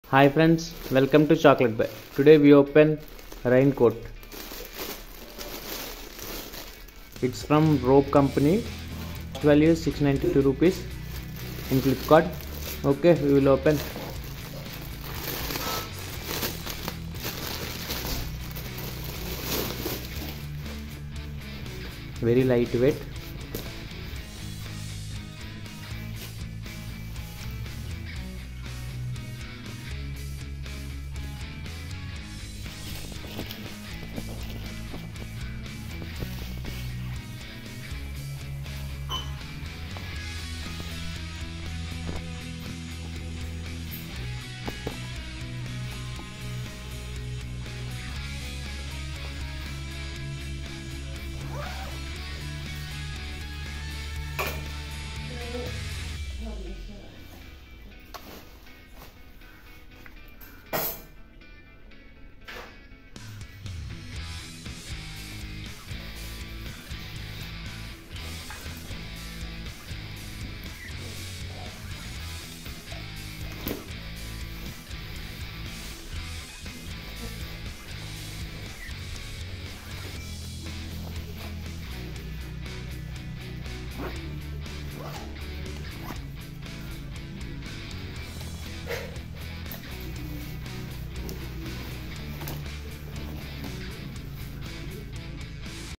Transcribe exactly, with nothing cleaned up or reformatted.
Hi friends, welcome to Chocolate Bear. Today we open raincoat. It's from Rope Company. Value is six ninety-two rupees in Flipkart. Okay, we will open. Very lightweight.